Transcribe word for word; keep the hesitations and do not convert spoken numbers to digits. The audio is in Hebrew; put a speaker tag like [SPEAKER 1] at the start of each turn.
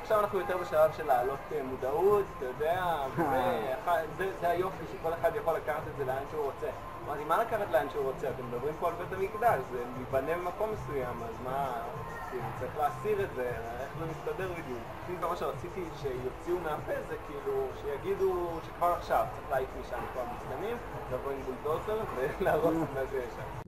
[SPEAKER 1] עכשיו אנחנו יותר בשלב של להעלות מודעות, אתה יודע, זה היופי שכל אחד יכול לקחת את זה לאן שהוא רוצה. אמרתי, מה לקחת לאן שהוא רוצה? אתם מדברים פה על בית המקדש, זה ייבנה במקום מסוים, אז מה, צריך להסיר את זה, איך זה מסתדר בדיוק. לפי מה שרציתי שיוציאו מהפה זה כאילו, שיגידו שכבר עכשיו צריך להעיף משם כל המוסלמים, לבוא עם בולדוזר ולהרוס את מה שיש שם.